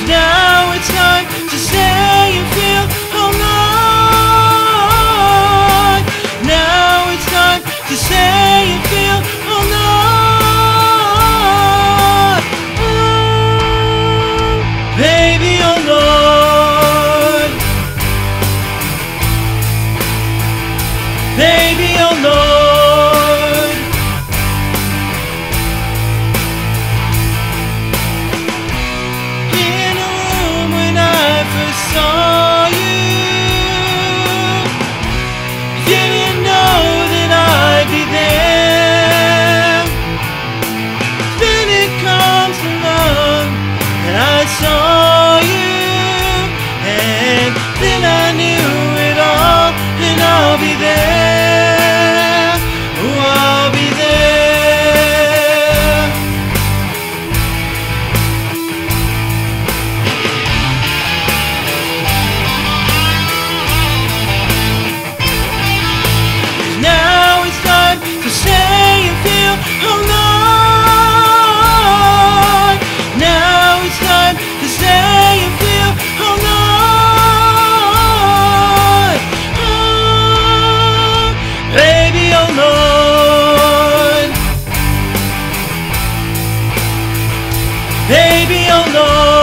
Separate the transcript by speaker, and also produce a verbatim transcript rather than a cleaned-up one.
Speaker 1: now it's time to say you feel, oh Lord. Now it's time to say you feel, oh Lord. Oh, baby, oh Lord. Baby, oh Lord. In a room when I first saw you, didn't know that I'd be there. Then it comes along and I saw you, and then I knew it all, and I'll be there. Oh, I'll be there. Now it's time to say you feel, oh Lord. Now it's time to say you feel, oh Lord. Oh, baby, oh Lord. Baby, oh Lord.